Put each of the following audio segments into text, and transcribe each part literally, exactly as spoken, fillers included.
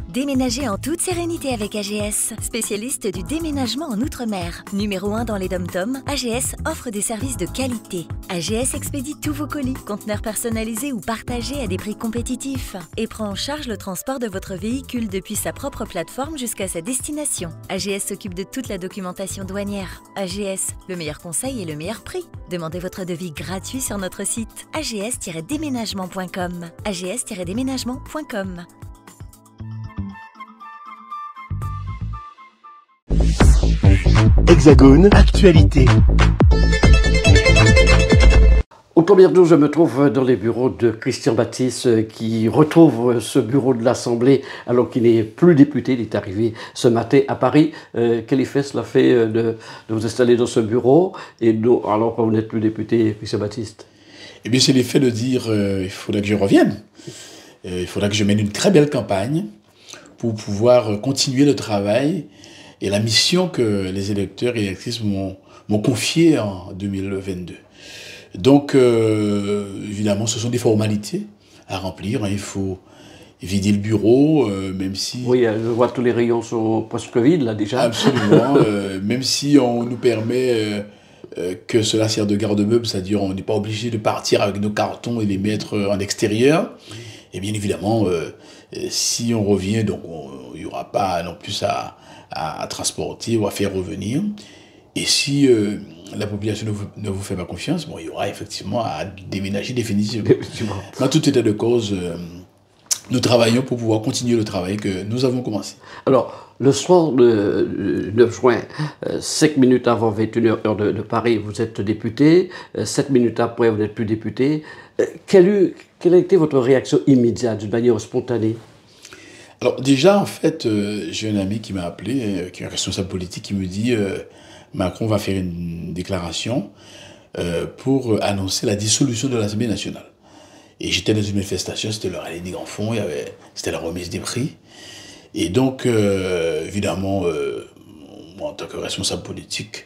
Déménagez en toute sérénité avec A G S, spécialiste du déménagement en Outre-mer. Numéro un dans les dom-toms, A G S offre des services de qualité. A G S expédie tous vos colis, conteneurs personnalisés ou partagés à des prix compétitifs et prend en charge le transport de votre véhicule depuis sa propre plateforme jusqu'à sa destination. A G S s'occupe de toute la documentation douanière. A G S, le meilleur conseil et le meilleur prix. Demandez votre devis gratuit sur notre site a g s tiret déménagement point com. a g s tiret déménagement point com. Hexagone, actualité. Au premier jour, je me trouve dans les bureaux de Christian Baptiste qui retrouve ce bureau de l'Assemblée alors qu'il n'est plus député. Il est arrivé ce matin à Paris. Euh, quel effet cela fait de, de vous installer dans ce bureau et de, alors que vous n'êtes plus député, Christian Baptiste? Eh bien, c'est l'effet de dire euh, il faudra que je revienne. Euh, il faudra que je mène une très belle campagne pour pouvoir continuer le travail et la mission que les électeurs et électrices m'ont confiée en deux mille vingt-deux. Donc, euh, évidemment, ce sont des formalités à remplir. Hein. Il faut vider le bureau, euh, même si... Oui, je vois tous les rayons sont presque vides, là, déjà. Absolument. euh, même si on nous permet euh, euh, que cela sert de garde-meuble, c'est-à-dire on n'est pas obligé de partir avec nos cartons et les mettre en extérieur. Et bien évidemment, euh, si on revient, donc il n'y aura pas non plus à... À, à transporter ou à faire revenir. Et si euh, la population ne vous, ne vous fait pas confiance, bon, il y aura effectivement à déménager définitivement. Dans tout état de cause, euh, nous travaillons pour pouvoir continuer le travail que nous avons commencé. Alors, le soir de neuf juin, euh, cinq minutes avant vingt et une heures de, de Paris, vous êtes député. Euh, sept minutes après, vous n'êtes plus député. Euh, quelle, quelle a été votre réaction immédiate, d'une manière spontanée? Alors déjà, en fait, euh, j'ai un ami qui m'a appelé, euh, qui est un responsable politique, qui me dit euh, Macron va faire une déclaration euh, pour annoncer la dissolution de l'Assemblée nationale. Et j'étais dans une manifestation, c'était le rallye des grands fonds, c'était la remise des prix. Et donc, euh, évidemment, euh, moi, en tant que responsable politique,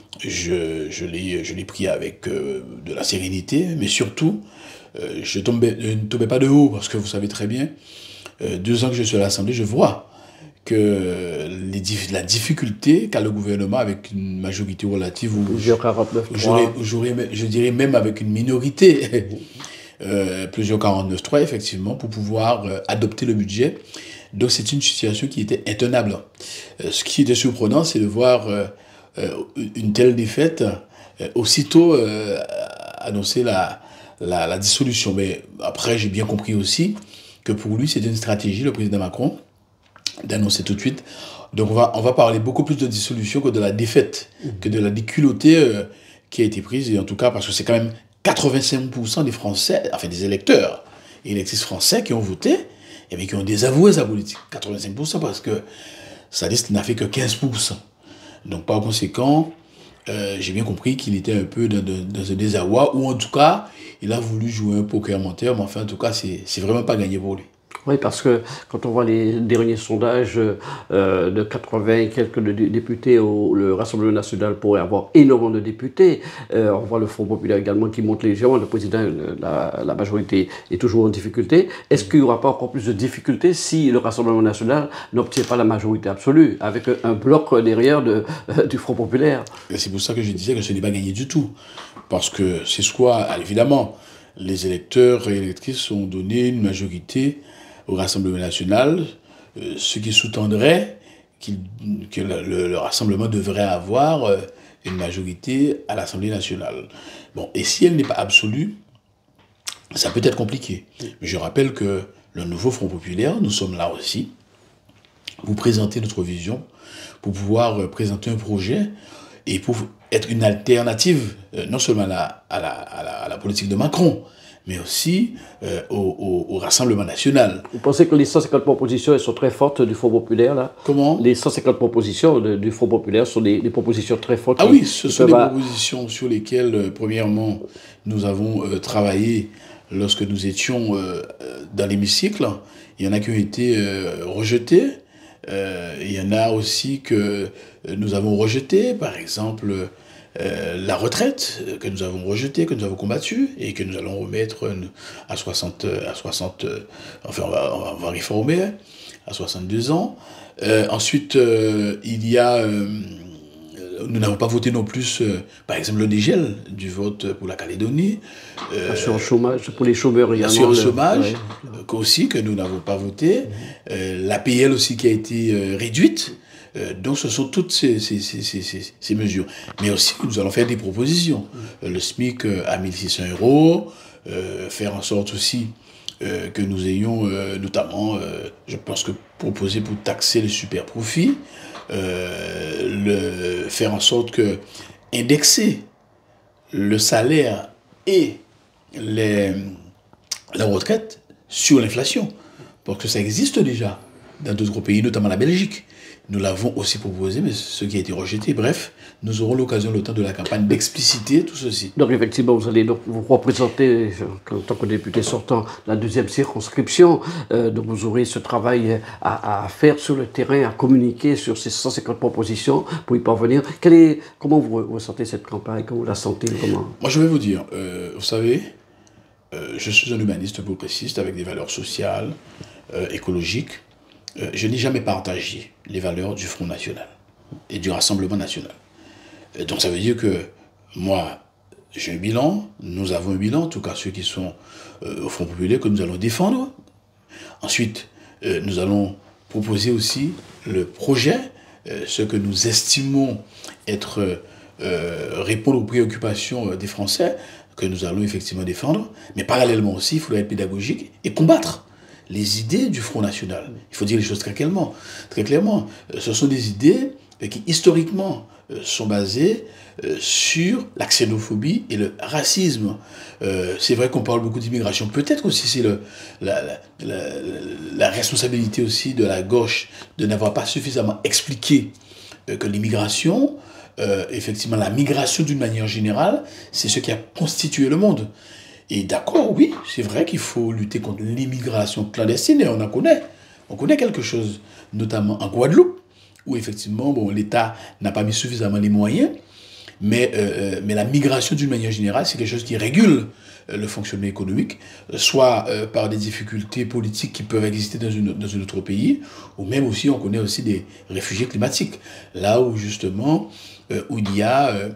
je, je l'ai pris avec euh, de la sérénité, mais surtout, euh, je, tombais, je ne tombais pas de haut, parce que vous savez très bien, Euh, deux ans que je suis à l'Assemblée, je vois que les, la difficulté qu'a le gouvernement avec une majorité relative, ou plusieurs quarante-neuf je dirais même avec une minorité, euh, plusieurs quarante-neuf trois, effectivement, pour pouvoir euh, adopter le budget. Donc c'est une situation qui était intenable. Euh, ce qui était surprenant, c'est de voir euh, euh, une telle défaite euh, aussitôt euh, annoncer la, la, la dissolution. Mais après, j'ai bien compris aussi que pour lui, c'était une stratégie, le président Macron, d'annoncer tout de suite. Donc on va, on va parler beaucoup plus de dissolution que de la défaite, que de la déculottée euh, qui a été prise, et en tout cas parce que c'est quand même quatre-vingt-cinq pour cent des Français, enfin des électeurs et électrices français qui ont voté, et bien qui ont désavoué sa politique. quatre-vingt-cinq pour cent parce que sa liste n'a fait que quinze pour cent. Donc par conséquent, euh, j'ai bien compris qu'il était un peu dans, dans, dans un désarroi, ou en tout cas, il a voulu jouer un poker menteur, mais enfin, en tout cas, c'est vraiment pas gagné pour lui. Oui, parce que quand on voit les derniers sondages euh, de quatre-vingts et quelques de députés, au, le Rassemblement national pourrait avoir énormément de députés. Euh, on voit le Front populaire également qui monte légèrement. Le président, la, la majorité est toujours en difficulté. Est-ce qu'il n'y aura pas encore plus de difficultés si le Rassemblement national n'obtient pas la majorité absolue, avec un bloc derrière de, euh, du Front populaire? C'est pour ça que je disais que ce n'est pas gagné du tout. Parce que c'est soit, évidemment, les électeurs et électrices ont donné une majorité au Rassemblement national, euh, ce qui sous-tendrait qu que le, le, le Rassemblement devrait avoir euh, une majorité à l'Assemblée nationale. Bon, et si elle n'est pas absolue, ça peut être compliqué. Mais je rappelle que le nouveau Front populaire, nous sommes là aussi, pour présenter notre vision, pour pouvoir euh, présenter un projet et pour être une alternative, euh, non seulement à la, à, la, à, la, à la politique de Macron, mais aussi euh, au, au, au Rassemblement national. Vous pensez que les cent cinquante propositions elles sont très fortes du Front populaire, là? Comment? Les cent cinquante propositions de, du Front populaire sont des, des propositions très fortes. Ah qui, oui, ce sont des à... propositions sur lesquelles, euh, premièrement, nous avons euh, travaillé lorsque nous étions euh, dans l'hémicycle. Il y en a qui ont été euh, rejetées. Euh, il y en a aussi que nous avons rejetées, par exemple... Euh, la retraite que nous avons rejetée, que nous avons combattue et que nous allons remettre à soixante, à soixante, enfin on va, on va réformer. à soixante-deux ans. Euh, ensuite, euh, il y a... Euh, nous n'avons pas voté non plus, euh, par exemple, le dégel du vote pour la Calédonie. Euh, L'assurance chômage, pour les chômeurs également. L'assurance chômage, ouais. aussi, que nous n'avons pas voté. Euh, L'A P L aussi qui a été euh, réduite. Euh, donc ce sont toutes ces, ces, ces, ces, ces mesures. Mais aussi, nous allons faire des propositions. Euh, le SMIC euh, à mille six cents euros, euh, faire en sorte aussi euh, que nous ayons, euh, notamment, euh, je pense que proposer pour taxer les super profits, euh, le, faire en sorte que indexer le salaire et les, la retraite sur l'inflation. Parce que ça existe déjà dans d'autres pays, notamment la Belgique. Nous l'avons aussi proposé, mais ce qui a été rejeté. Bref, nous aurons l'occasion, le temps de la campagne, d'expliciter tout ceci. Donc, effectivement, vous allez donc vous représenter, en tant que député sortant, la deuxième circonscription. Euh, donc, vous aurez ce travail à, à faire sur le terrain, à communiquer sur ces cent cinquante propositions pour y parvenir. Quel est, comment vous ressentez cette campagne? Comment vous la sentez? Comment... Moi, je vais vous dire, euh, vous savez, euh, je suis un humaniste progressiste avec des valeurs sociales, euh, écologiques. Euh, je n'ai jamais partagé les valeurs du Front National et du Rassemblement National. Euh, donc ça veut dire que moi, j'ai un bilan, nous avons un bilan, en tout cas ceux qui sont euh, au Front Populaire, que nous allons défendre. Ensuite, euh, nous allons proposer aussi le projet, euh, ce que nous estimons être euh, répondre aux préoccupations des Français, que nous allons effectivement défendre. Mais parallèlement aussi, il faudra être pédagogique et combattre les idées du Front National. Il faut dire les choses très clairement. Très clairement. Ce sont des idées qui, historiquement, sont basées sur la xénophobie et le racisme. Euh, c'est vrai qu'on parle beaucoup d'immigration. Peut-être aussi c'est le, la, la, la, la responsabilité aussi de la gauche de n'avoir pas suffisamment expliqué que l'immigration, euh, effectivement la migration d'une manière générale, c'est ce qui a constitué le monde. Et d'accord, oui, c'est vrai qu'il faut lutter contre l'immigration clandestine, et on en connaît. On connaît quelque chose, notamment en Guadeloupe, où effectivement, bon, l'État n'a pas mis suffisamment les moyens, mais, euh, mais la migration d'une manière générale, c'est quelque chose qui régule euh, le fonctionnement économique, soit euh, par des difficultés politiques qui peuvent exister dans, une, dans un autre pays, ou même aussi, on connaît aussi des réfugiés climatiques, là où justement, euh, où il y a euh,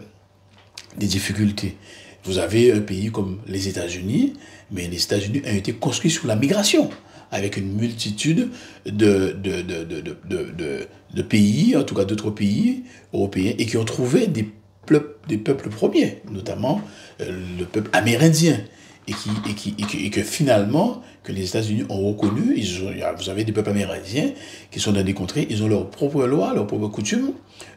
des difficultés. Vous avez un pays comme les États-Unis, mais les États-Unis ont été construits sur la migration, avec une multitude de, de, de, de, de, de, de pays, en tout cas d'autres pays européens, et qui ont trouvé des peuples, des peuples premiers, notamment euh, le peuple amérindien, et, qui, et, qui, et, que, et que finalement, que les États-Unis ont reconnu. Ils ont, vous avez des peuples amérindiens qui sont dans des contrées, ils ont leurs propres lois, leurs propres coutumes,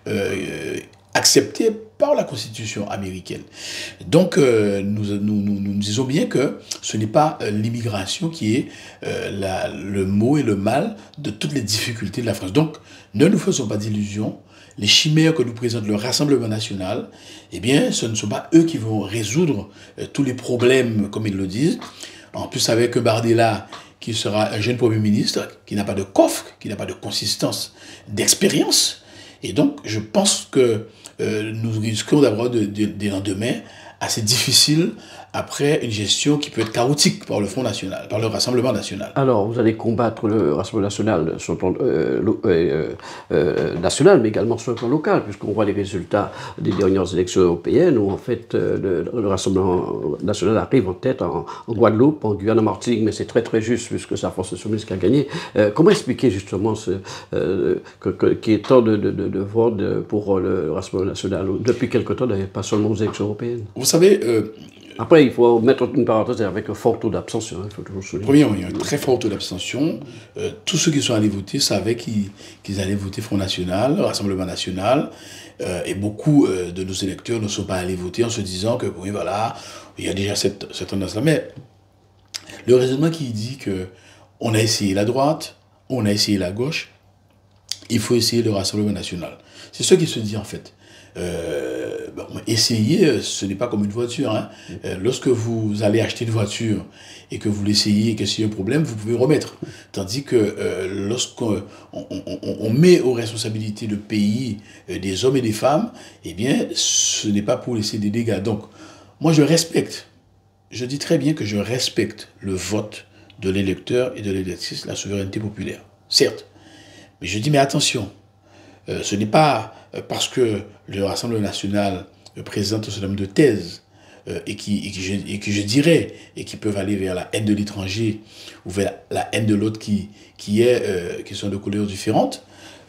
euh, acceptées par la Constitution américaine. Donc, euh, nous, nous, nous, nous disons bien que ce n'est pas euh, l'immigration qui est euh, la, le mot et le mal de toutes les difficultés de la France. Donc, ne nous faisons pas d'illusions. Les chimères que nous présente le Rassemblement national, eh bien, ce ne sont pas eux qui vont résoudre euh, tous les problèmes, comme ils le disent. En plus, avec Bardella, qui sera un jeune Premier ministre, qui n'a pas de coffre, qui n'a pas de consistance, d'expérience. Et donc, je pense que Euh, nous risquons d'avoir de, de, des lendemains assez difficiles après une gestion qui peut être chaotique par le Front National, par le Rassemblement National. Alors, vous allez combattre le Rassemblement National sur le plan euh, euh, euh, national, mais également sur le plan local, puisqu'on voit les résultats des dernières élections européennes, où en fait euh, le, le Rassemblement National arrive en tête en, en Guadeloupe, en Guyane, en Martinique, mais c'est très très juste, puisque c'est la France Insoumise qui a gagné. Euh, comment expliquer justement ce, euh, que, que, qu'il y ait tant de, de, de, de votes pour le Rassemblement National, depuis quelque temps, d'ailleurs, pas seulement aux élections européennes? Vous savez... Euh, Après, il faut mettre une parenthèse avec un fort taux d'abstention. Hein, faut toujours souligner. Premièrement, il y a un très fort taux d'abstention. Euh, tous ceux qui sont allés voter savaient qu'ils, qu'ils allaient voter Front National, Rassemblement National. Euh, et beaucoup euh, de nos électeurs ne sont pas allés voter en se disant que, oui, voilà, il y a déjà cette, cette tendance-là. Mais le raisonnement qui dit qu'on a essayé la droite, on a essayé la gauche, il faut essayer le Rassemblement National. C'est ce qui se dit en fait. Euh, bon, essayer, ce n'est pas comme une voiture. Hein. Euh, lorsque vous allez acheter une voiture et que vous l'essayez et que s'il y a un problème, vous pouvez remettre. Tandis que euh, lorsqu'on on, on, on met aux responsabilités le pays euh, des hommes et des femmes, eh bien, ce n'est pas pour laisser des dégâts. Donc, moi, je respecte, je dis très bien que je respecte le vote de l'électeur et de l'électrice, la souveraineté populaire. certes. Mais je dis, mais attention, euh, ce n'est pas parce que le Rassemblement national présente un certain nombre de thèses euh, et, qui, et, qui je, et que je dirais, et qui peuvent aller vers la haine de l'étranger ou vers la, la haine de l'autre qui, qui, est, euh, qui sont de couleurs différentes,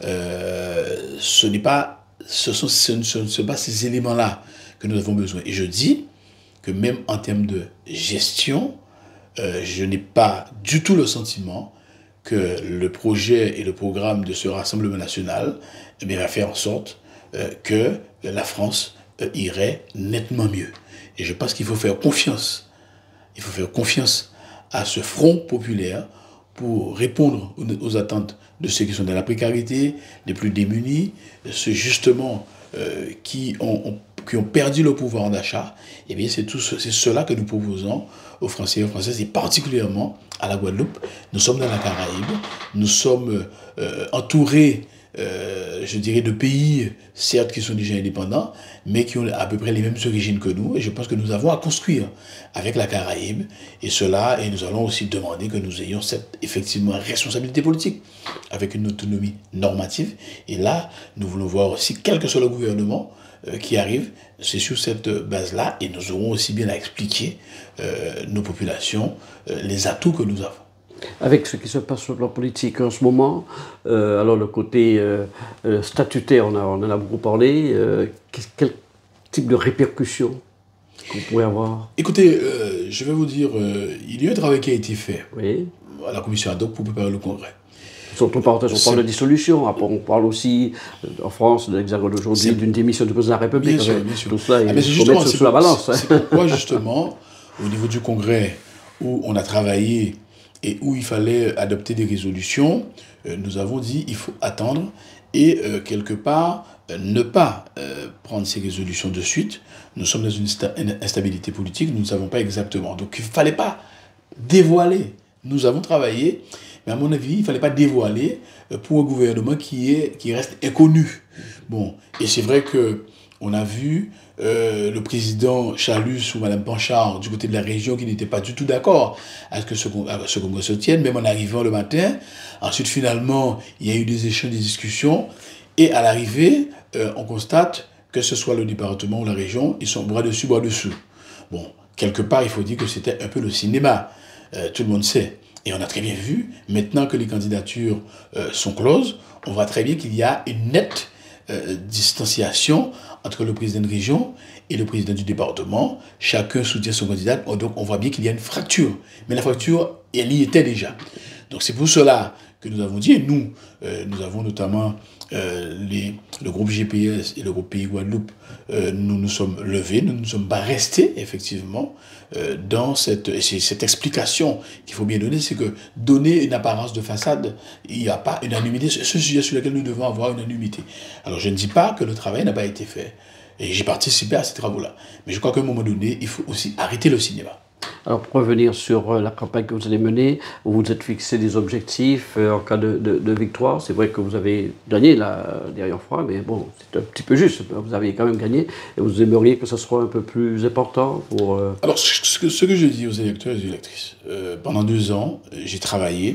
euh, ce n'est pas, ce sont, ce ne sont pas ces éléments-là que nous avons besoin. Et je dis que même en termes de gestion, euh, je n'ai pas du tout le sentiment que le projet et le programme de ce Rassemblement national eh bien, va faire en sorte euh, que la France euh, irait nettement mieux. Et je pense qu'il faut faire confiance. Il faut faire confiance à ce front populaire pour répondre aux, aux attentes de ceux qui sont dans la précarité, les plus démunis, ceux justement euh, qui, ont, ont, qui ont perdu le pouvoir d'achat. Eh bien, c'est tout, c'est cela que nous proposons aux Français et aux Françaises, et particulièrement à la Guadeloupe. Nous sommes dans la Caraïbe, nous sommes euh, entourés, euh, je dirais, de pays, certes, qui sont déjà indépendants, mais qui ont à peu près les mêmes origines que nous, et je pense que nous avons à construire avec la Caraïbe, et cela, et nous allons aussi demander que nous ayons cette, effectivement, responsabilité politique, avec une autonomie normative, et là, nous voulons voir aussi, quel que soit le gouvernement, Euh, qui arrive, c'est sur cette base-là, et nous aurons aussi bien à expliquer euh, nos populations, euh, les atouts que nous avons. Avec ce qui se passe sur le plan politique en ce moment, euh, alors le côté euh, euh, statutaire, on, a, on en a beaucoup parlé, euh, quel type de répercussions qu'on pourrait avoir? Écoutez, euh, je vais vous dire, euh, il y a un travail qui a été fait oui. à la commission ad hoc pour préparer le congrès. Surtout, parenthèse, on parle de dissolution. Après, on parle aussi, euh, en France, de l'Hexagone d'aujourd'hui, d'une démission du président de la République. Bien sûr, bien sûr. Tout cela, ah, il faut mettre sur la balance. C'est pourquoi, justement, au niveau du congrès, où on a travaillé et où il fallait adopter des résolutions, euh, nous avons dit il faut attendre et, euh, quelque part, euh, ne pas euh, prendre ces résolutions de suite. Nous sommes dans une, une instabilité politique, nous ne savons pas exactement. Donc, il ne fallait pas dévoiler. Nous avons travaillé. Mais à mon avis, il ne fallait pas dévoiler pour un gouvernement qui, est, qui reste inconnu. Bon, et c'est vrai qu'on a vu euh, le président Chalus ou Mme Panchard du côté de la région qui n'étaient pas du tout d'accord à ce que ce, ce congrès se tienne, même en arrivant le matin. Ensuite, finalement, il y a eu des échanges, des discussions. Et à l'arrivée, euh, on constate que ce soit le département ou la région, ils sont bras dessus, bras dessous. Bon, quelque part, il faut dire que c'était un peu le cinéma. Euh, tout le monde sait. Et on a très bien vu, maintenant que les candidatures euh, sont closes, on voit très bien qu'il y a une nette euh, distanciation entre le président de région et le président du département. Chacun soutient son candidat, donc on voit bien qu'il y a une fracture. Mais la fracture, elle y était déjà. Donc c'est pour cela que nous avons dit, et nous, euh, nous avons notamment euh, les, le groupe G P S et le groupe Pays Guadeloupe, euh, nous nous sommes levés, nous ne nous sommes pas restés, effectivement, euh, dans cette, cette explication qu'il faut bien donner, c'est que donner une apparence de façade, il n'y a pas unanimité, c'est ce sujet sur lequel nous devons avoir une unanimité. Alors je ne dis pas que le travail n'a pas été fait, et j'ai participé à ces travaux-là, mais je crois qu'à un moment donné, il faut aussi arrêter le cinéma. Alors, pour revenir sur euh, la campagne que vous allez mener, vous vous êtes fixé des objectifs euh, en cas de, de, de victoire. C'est vrai que vous avez gagné la dernière fois, mais bon, c'est un petit peu juste. Vous avez quand même gagné et vous aimeriez que ce soit un peu plus important pour... Euh... Alors, ce que, ce que je dis aux électeurs et aux électrices, euh, pendant deux ans, j'ai travaillé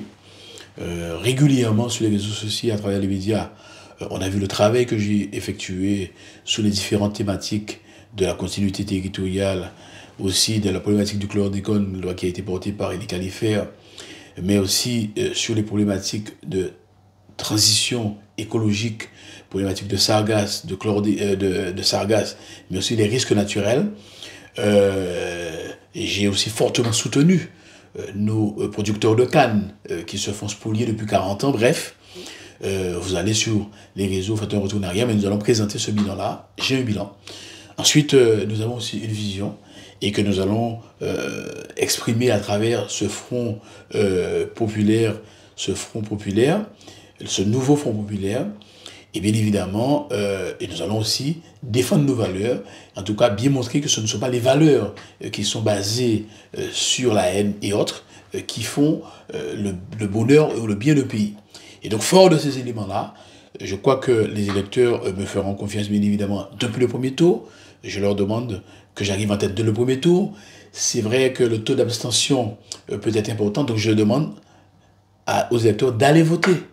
euh, régulièrement sur les réseaux sociaux, à travers les médias. Euh, on a vu le travail que j'ai effectué sur les différentes thématiques de la continuité territoriale, aussi de la problématique du chlordécone, une loi qui a été portée par Elie Califère, mais aussi euh, sur les problématiques de transition écologique, problématiques de sargasses, de, chlordé, euh, de, de sargasses, mais aussi les risques naturels. Euh, et j'ai aussi fortement soutenu euh, nos euh, producteurs de canne euh, qui se font spolier depuis quarante ans. Bref, euh, vous allez sur les réseaux, faites un retour en arrière, mais nous allons présenter ce bilan-là. J'ai un bilan. Ensuite, euh, nous avons aussi une vision et que nous allons euh, exprimer à travers ce front euh, populaire, ce front populaire, ce nouveau front populaire, et bien évidemment, euh, et nous allons aussi défendre nos valeurs, en tout cas bien montrer que ce ne sont pas les valeurs euh, qui sont basées euh, sur la haine et autres, euh, qui font euh, le, le bonheur ou le bien du pays. Et donc, fort de ces éléments-là, je crois que les électeurs euh, me feront confiance, bien évidemment, depuis le premier tour. Je leur demande que j'arrive en tête de le premier tour. C'est vrai que le taux d'abstention peut être important, donc je demande à, aux électeurs d'aller voter.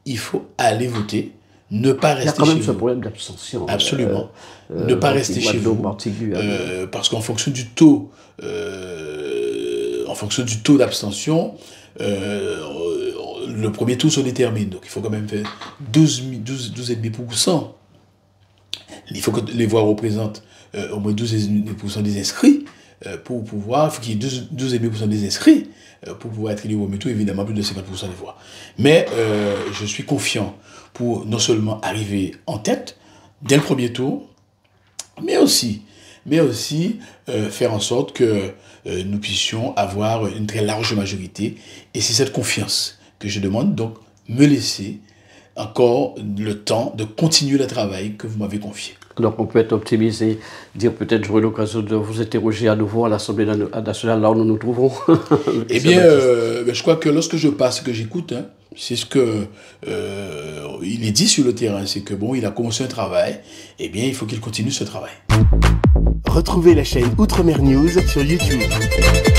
il faut aller voter, ne pas rester chez vous. Il y a quand même ce problème d'abstention. Absolument. Euh, ne pas euh, rester chez vous. Euh, parce qu'en fonction du taux, euh, en fonction du taux d'abstention, euh, le premier tour se détermine. Donc il faut quand même faire douze virgule cinq pour cent. Il faut que les voix représentent euh, au moins douze virgule cinq pour cent des inscrits euh, pour pouvoir, il faut qu'il y ait douze virgule cinq pour cent des inscrits euh, pour pouvoir être élu au premier tour, évidemment plus de cinquante pour cent des voix. Mais euh, je suis confiant pour non seulement arriver en tête dès le premier tour, mais aussi, mais aussi euh, faire en sorte que euh, nous puissions avoir une très large majorité. Et c'est cette confiance que je demande, donc me laisser encore le temps de continuer le travail que vous m'avez confié. Donc on peut être optimiste et dire peut-être j'aurai l'occasion de vous interroger à nouveau à l'Assemblée nationale, là où nous nous trouvons. Eh bien, euh, je crois que lorsque je passe, que j'écoute, hein, c'est ce que euh, il est dit sur le terrain, c'est que bon, il a commencé un travail, eh bien, il faut qu'il continue ce travail. Retrouvez la chaîne Outre-mer News sur YouTube.